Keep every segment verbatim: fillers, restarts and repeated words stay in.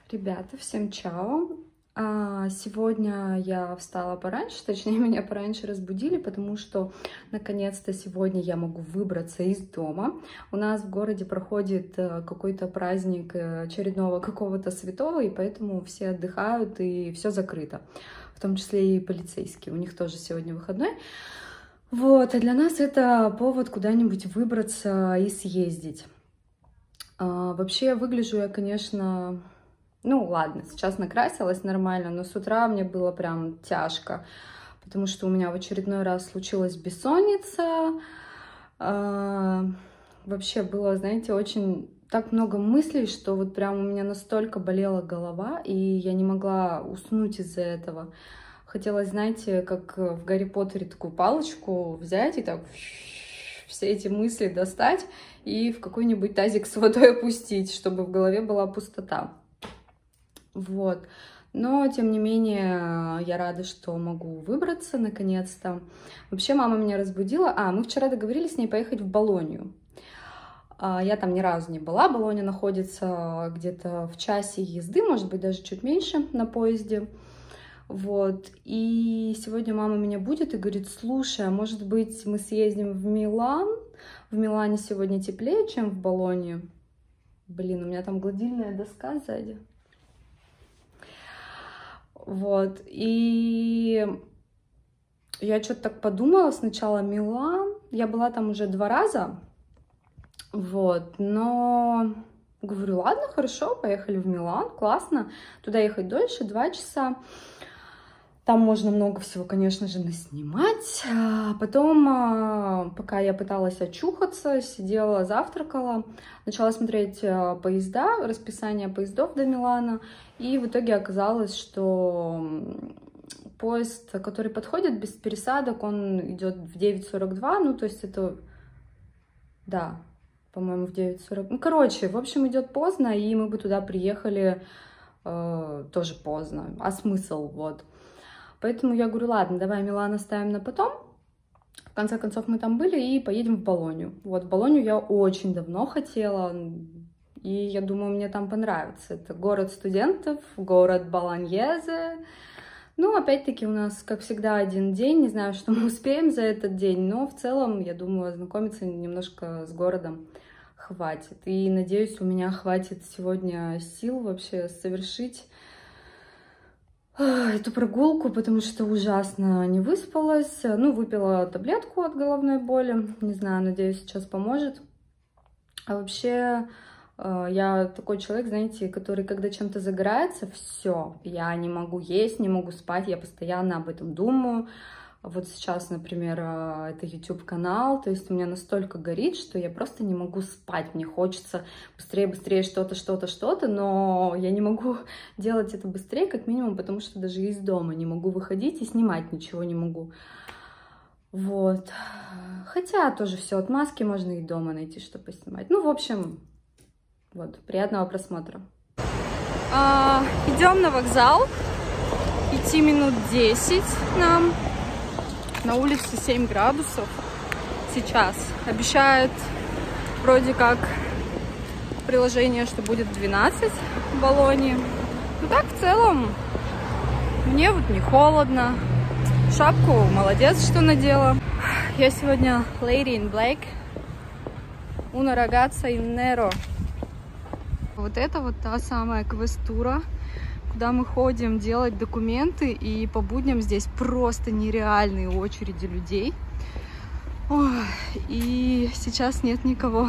Ребята, всем чао! Сегодня я встала пораньше, точнее меня пораньше разбудили, потому что наконец-то сегодня я могу выбраться из дома. У нас в городе проходит какой-то праздник очередного какого-то святого, и поэтому все отдыхают и все закрыто, в том числе и полицейские, у них тоже сегодня выходной. Вот, а для нас это повод куда-нибудь выбраться и съездить. А, вообще выгляжу я, конечно... Ну, ладно, сейчас накрасилась нормально, но с утра мне было прям тяжко, потому что у меня в очередной раз случилась бессонница. Вообще было, знаете, очень так много мыслей, что вот прям у меня настолько болела голова, и я не могла уснуть из-за этого. Хотелось, знаете, как в Гарри Поттере такую палочку взять и так все эти мысли достать и в какой-нибудь тазик с водой опустить, чтобы в голове была пустота. Вот, но тем не менее я рада, что могу выбраться наконец-то. Вообще мама меня разбудила. А, мы вчера договорились с ней поехать в Болонью. Я там ни разу не была. Болонья находится где-то в часе езды, может быть даже чуть меньше на поезде. Вот, и сегодня мама меня будет и говорит: слушай, а может быть мы съездим в Милан? В Милане сегодня теплее, чем в Болонье. Блин, у меня там гладильная доска сзади. Вот, и я что-то так подумала, сначала Милан, я была там уже два раза, вот, но говорю, ладно, хорошо, поехали в Милан, классно, туда ехать дольше, два часа, там можно много всего, конечно же, наснимать. Потом, пока я пыталась очухаться, сидела, завтракала, начала смотреть поезда, расписание поездов до Милана, и в итоге оказалось, что поезд, который подходит без пересадок, он идет в девять сорок два, ну, то есть это, да, по-моему, в девять сорок, ну, короче, в общем, идет поздно, и мы бы туда приехали э, тоже поздно, а смысл, вот. Поэтому я говорю, ладно, давай Милан оставим на потом. В конце концов, мы там были и поедем в Болонью. Вот, в Болонью я очень давно хотела, и я думаю, мне там понравится. Это город студентов, город Болоньезе. Ну, опять-таки, у нас, как всегда, один день. Не знаю, что мы успеем за этот день, но в целом, я думаю, ознакомиться немножко с городом хватит. И, надеюсь, у меня хватит сегодня сил вообще совершить эту прогулку, потому что ужасно не выспалась. Ну, выпила таблетку от головной боли. Не знаю, надеюсь, сейчас поможет. А вообще, я такой человек, знаете, который, когда чем-то загорается, все, я не могу есть, не могу спать, я постоянно об этом думаю. Вот сейчас, например, это YouTube-канал, то есть у меня настолько горит, что я просто не могу спать. Мне хочется быстрее-быстрее что-то, что-то, что-то, но я не могу делать это быстрее, как минимум, потому что даже из дома не могу выходить и снимать ничего не могу. Вот. Хотя тоже все, отмазки можно и дома найти, что поснимать. Ну, в общем, вот, приятного просмотра. А, идем на вокзал. Идти минут десять нам. На улице семь градусов сейчас. Обещает вроде как приложение, что будет двенадцать в Болонье. Ну так, в целом, мне вот не холодно. Шапку молодец, что надела. Я сегодня Lady in Black. Una ragazza in nero. Вот это вот та самая квестура, куда мы ходим делать документы, и по будням здесь просто нереальные очереди людей. Ой, и сейчас нет никого.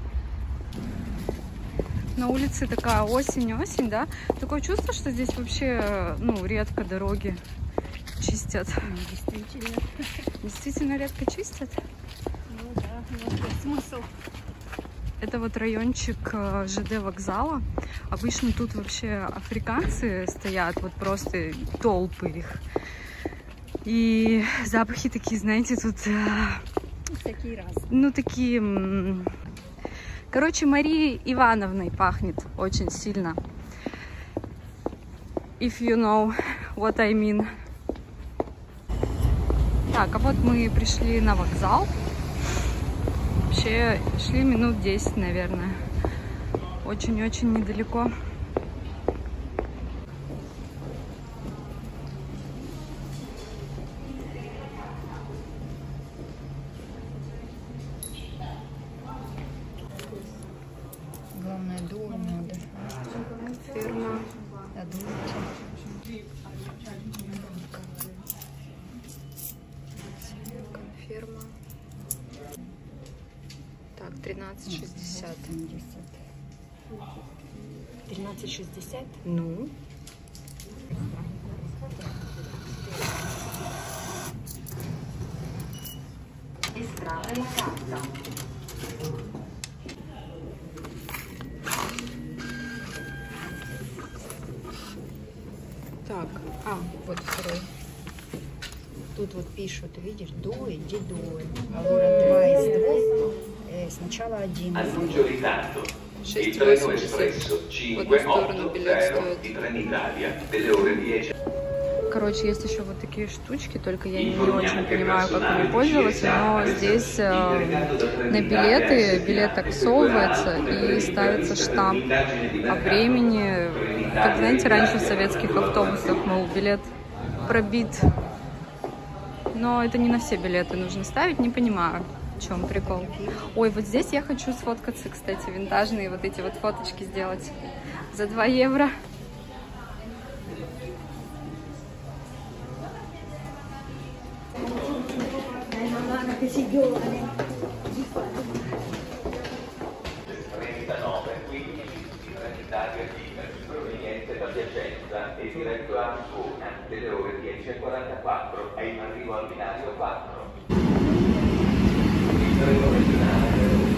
На улице такая осень-осень, да? Такое чувство, что здесь вообще, ну, редко дороги чистят. Ну, действительно. Действительно редко чистят? Ну да, ну, смысл. Это вот райончик ЖД вокзала. Обычно тут вообще африканцы стоят, вот просто толпы их. И запахи такие, знаете, тут... Всякие разные. Ну, такие... Короче, Марией Ивановной пахнет очень сильно. If you know what I mean. Так, а вот мы пришли на вокзал. Вообще шли минут десять, наверное. Очень-очень недалеко. тринадцать шестьдесят. тринадцать шестьдесят? Ну. Так, а, вот второй. Тут вот пишут, видишь, до, иди до. Allora два из двух, э, сначала один. шесть восемьдесят. В одну сторону билет стоит. Короче, есть еще вот такие штучки, только я не, не очень понимаю, как ими пользоваться, но здесь э, на билеты билет таксовывается и ставится штамп о времени. Как, знаете, раньше в советских автобусах, мол, билет пробит. Но это не на все билеты нужно ставить, не понимаю, в чем прикол. Ой, вот здесь я хочу сфоткаться, кстати, винтажные вот эти вот фоточки сделать за два евро. E diretto a Ancona delle ore dieci e quarantaquattro è in arrivo al binario quattro. Il treno regionale.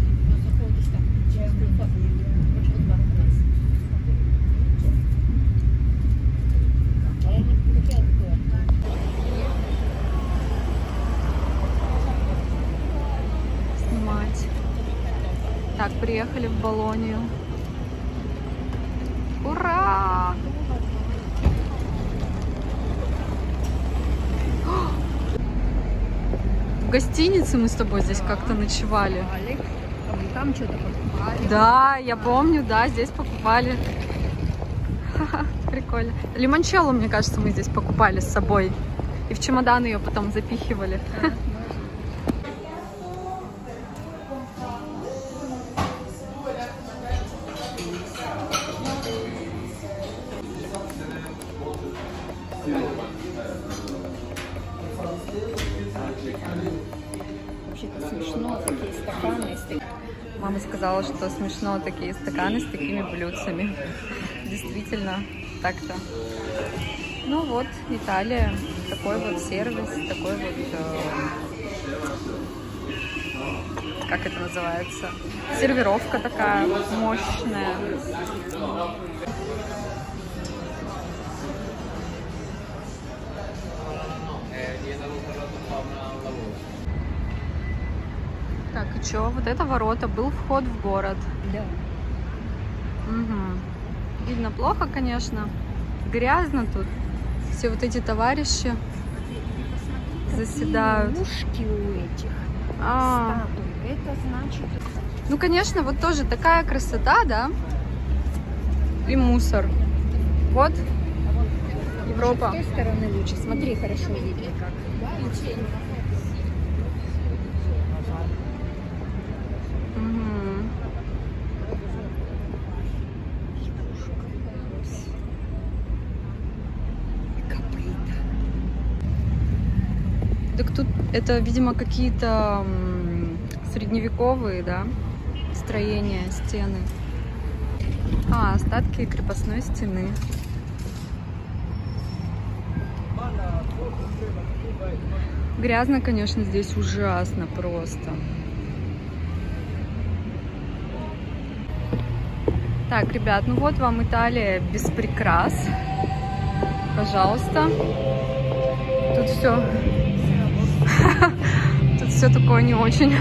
Снимать. Так, приехали в Болонию. Ура! В гостинице мы с тобой здесь как-то ночевали. Там что-то покупали. Да, я помню, да, здесь покупали. Прикольно. Лимончелло, мне кажется, мы здесь покупали с собой. И в чемодан ее потом запихивали. Вообще-то смешно, такие стаканы. Мама сказала, что смешно такие стаканы с такими блюдцами. Действительно, так-то. Ну вот, Италия. Такой вот сервис, такой вот... Э, как это называется? Сервировка такая мощная. Так, и чё? Вот это ворота, был вход в город. Да. Угу. Видно плохо, конечно. Грязно тут. Все вот эти товарищи заседают. Ушки у этих А. статуй. Это значит... Ну, конечно, вот тоже такая красота, да? И мусор. Вот. Европа. С той стороны лучше. Смотри, хорошо видно как. Так тут это, видимо, какие-то средневековые, да, строения, стены. А, остатки крепостной стены. Грязно, конечно, здесь ужасно просто. Так, ребят, ну вот вам Италия без прикрас. Пожалуйста. Тут все... Тут все такое не очень.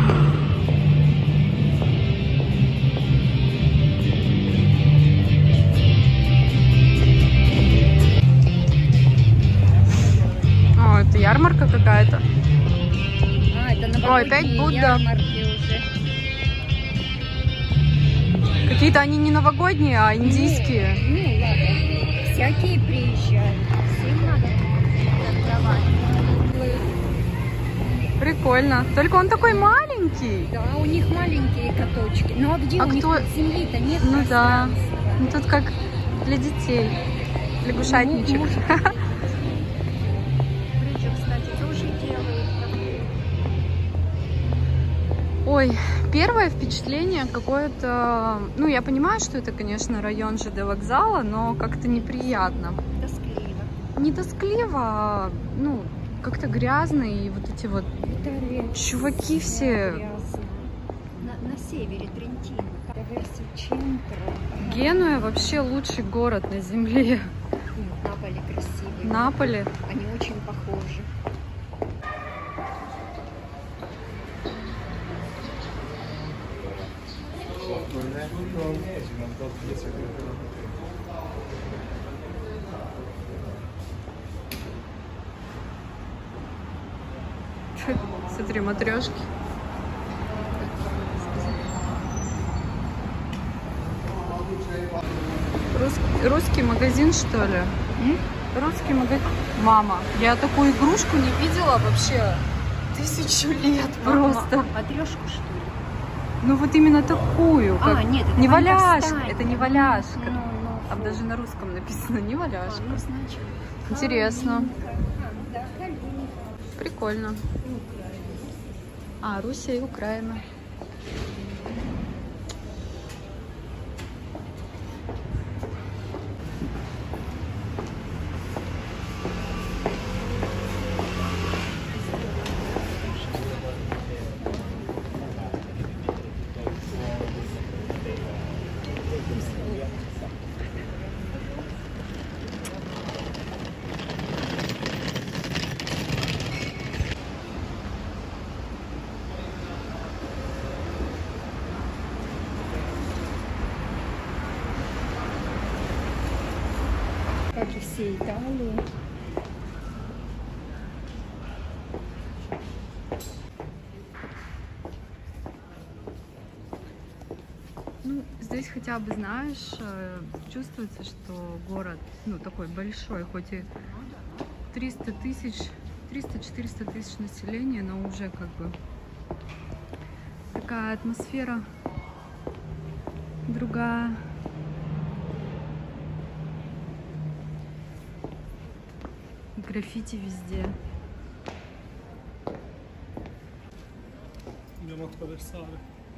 О, это ярмарка какая-то. А, это новогодние. Ой, опять Будда. Ярмарки уже. Какие-то они не новогодние, а индийские. Ну, ну ладно. Всякие приезжают. Всем надо торговать. Прикольно. Только он такой маленький. Да, у них маленькие каточки. Ну а где А у кто... них земли-то нет? Ну да. пространства? Ну тут как для детей. Лягушатничек. Ну, Брюджи, кстати, тоже делают. Ой, первое впечатление какое-то... Ну, я понимаю, что это, конечно, район ЖД вокзала, но как-то неприятно. Тоскливо. Не тоскливо, а, ну, как-то грязно, и вот эти вот чуваки все... На, на севере Трентино. Версия центра. Генуя вообще лучший город на земле. Наполе красивый. Наполе. Они очень похожи. Смотри, матрешки. Рус... Русский магазин, что ли? М? Русский магазин. Мама, я такую игрушку не видела вообще тысячу лет просто. Матрешку, что ли? Ну вот именно такую. Как... А, нет, это не валяшка. Вандерстайн. Это не валяшка. Ну, ну, Там фу. даже на русском написано не валяшка. А, ну, значит. Интересно. А, ну да, Калининка. Прикольно. А, Руссия и Украина. Как и все Италии. Ну, здесь хотя бы, знаешь, э, чувствуется, что город, ну, такой большой, хоть и триста тысяч, триста-четыреста тысяч населения, но уже как бы такая атмосфера другая. Граффити везде. Andiamo a attraversare.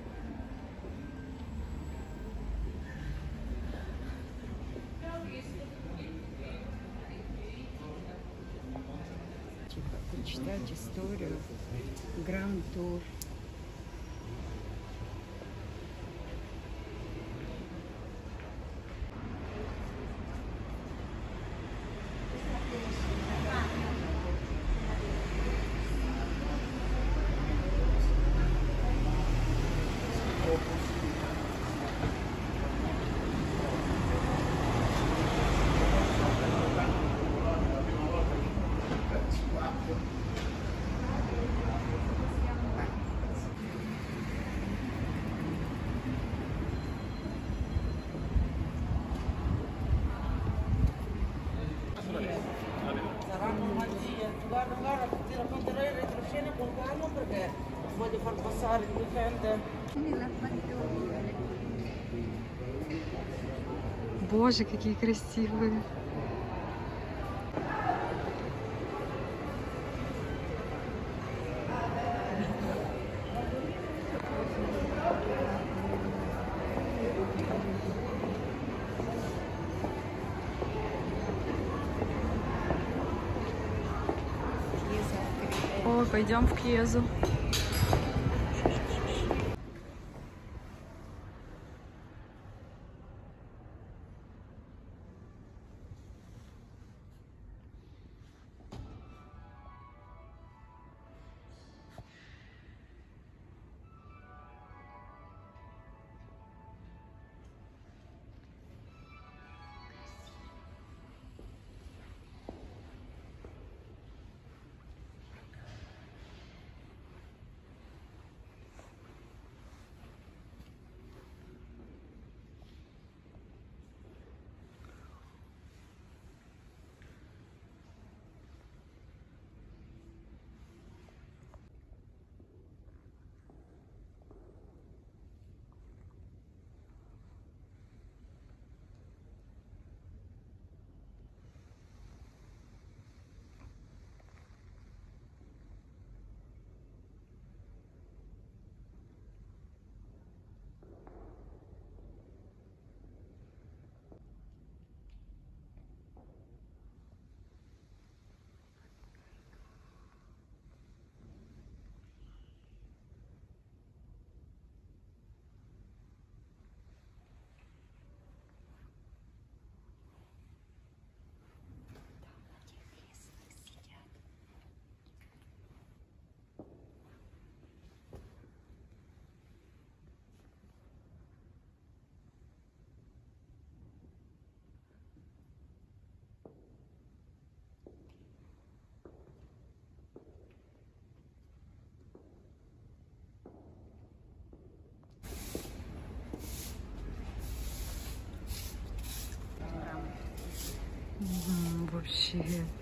Почитать историю. Гранд-тур. Guarda, guarda, ti racconterò in retroscena con calma perché voglio far passare il weekend. Боже, какие красивые. Ой, пойдем в Кьезу. вообще.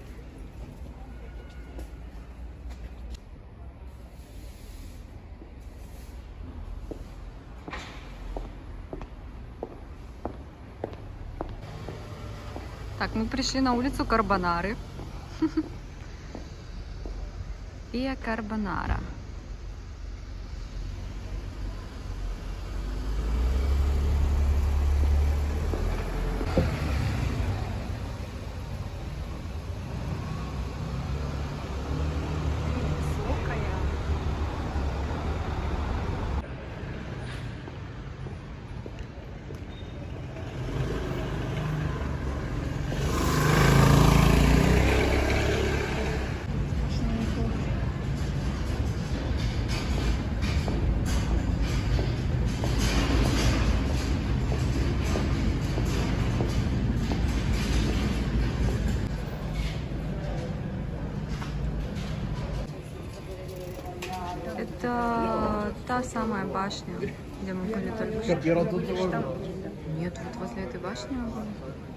Так, мы пришли на улицу Карбонары. Виа Карбонара. Это та самая башня, где мы были только что. Нет, вот возле этой башни мы были.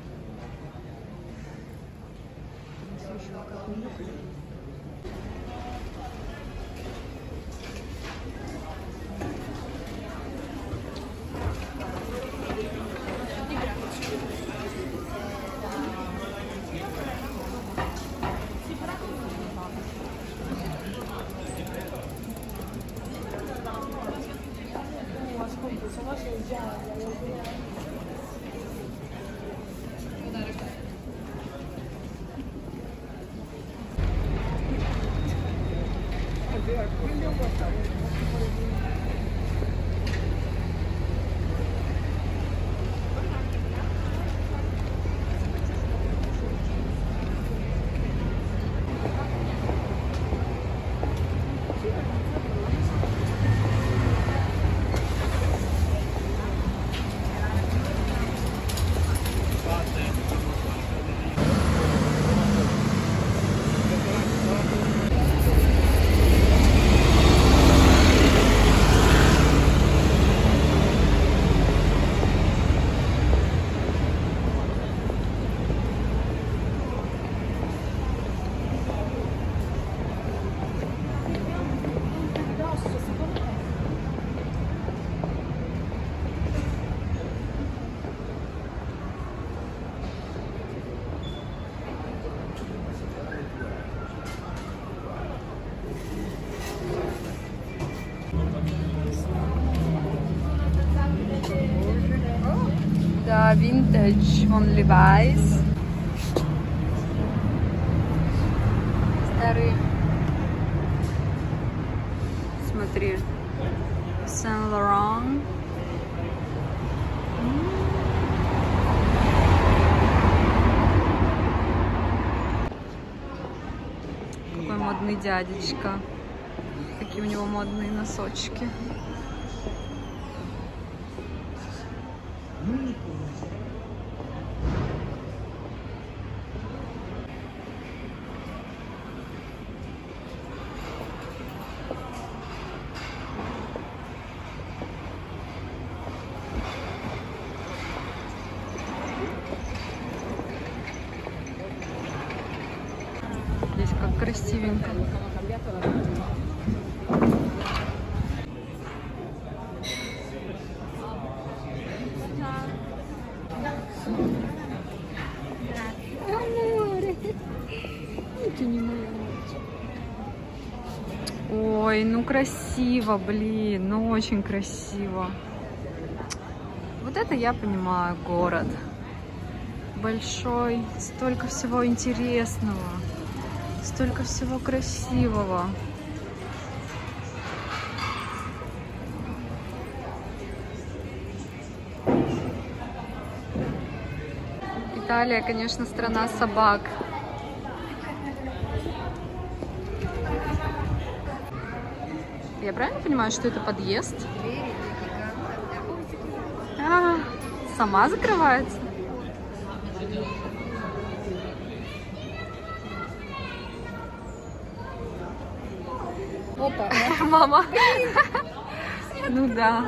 Да, vintage on Levi's. Старый. Смотри. Saint-Laurent. Какой модный дядечка. Какие у него модные носочки. Здесь как красивенько. Ой, ну красиво, блин, ну очень красиво. Вот это я понимаю город. Большой, столько всего интересного, столько всего красивого. Италия, конечно, страна собак. Я правильно понимаю, что это подъезд? А, сама закрывается? Опа. Мама. Ну да.